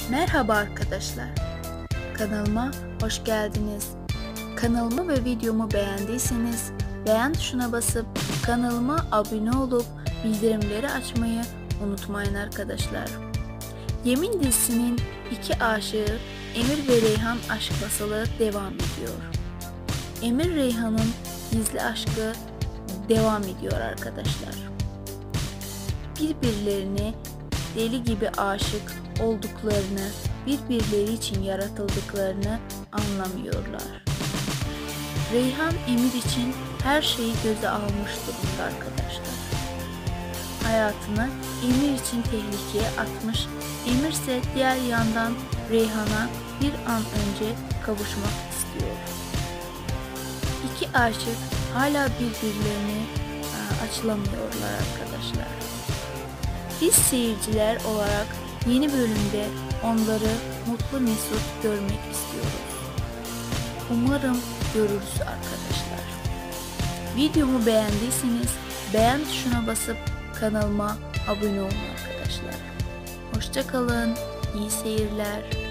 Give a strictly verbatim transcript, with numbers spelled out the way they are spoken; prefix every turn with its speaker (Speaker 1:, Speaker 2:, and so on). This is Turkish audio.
Speaker 1: Merhaba arkadaşlar. Kanalıma hoş geldiniz. Kanalımı ve videomu beğendiyseniz beğen tuşuna basıp kanalıma abone olup bildirimleri açmayı unutmayın arkadaşlar. Yemin dizisinin iki aşığı Emir ve Reyhan aşk masalı devam ediyor. Emir Reyhan'ın gizli aşkı devam ediyor arkadaşlar. Birbirlerine deli gibi aşık olduklarını, birbirleri için yaratıldıklarını anlamıyorlar. Reyhan Emir için her şeyi göze almış durumda arkadaşlar. Hayatını Emir için tehlikeye atmış, Emir ise diğer yandan Reyhan'a bir an önce kavuşmak istiyor. İki aşık hala birbirlerini açılamıyorlar arkadaşlar. Biz seyirciler olarak yeni bölümde onları mutlu mesut görmek istiyoruz. Umarım görürüz arkadaşlar. Videomu beğendiyseniz beğen tuşuna basıp kanalıma abone olun arkadaşlar. Hoşça kalın, iyi seyirler.